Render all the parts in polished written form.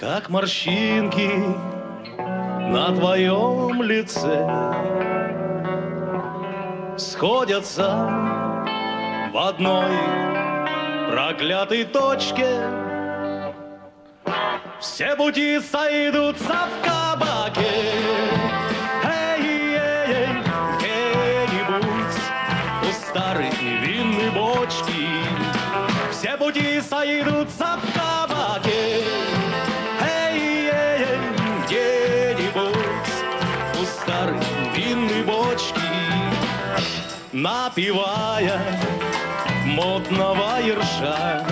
как морщинки на твоем лице сходятся в одной проклятой точке. Все пути сойдутся в кабаке. Эй-эй-эй, где-нибудь у старой винной бочки. Все пути сойдутся в кабаке. Эй-эй-эй, где-нибудь у старой винной бочки. Напевая модного ерша,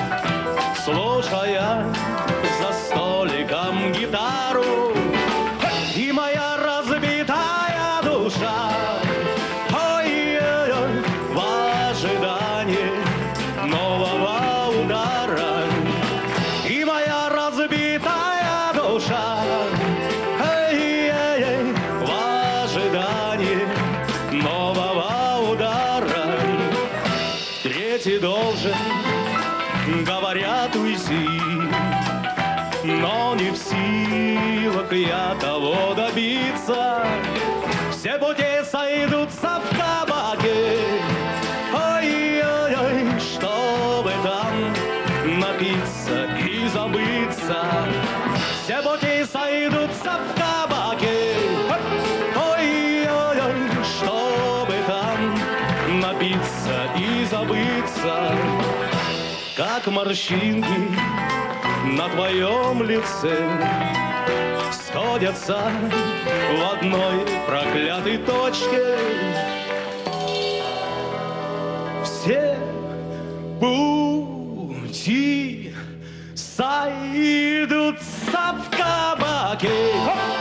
слушая за столиком гитару, и моя разбитая душа, ой-ой-ой, в ожидании нового удара. И моя разбитая душа, ой-ой-ой, в ожидании нового удара. Третий должен, говорят, уйти, но не в силах я того добиться. Все пути сойдутся в кабаке. Ой-ой-ой, чтобы там напиться и забыться. Все пути сойдутся в кабаке. Ой-ой-ой, чтобы там напиться и забыться. Как морщинки на твоем лице сходятся в одной проклятой точке. Все пути сойдутся в кабаке.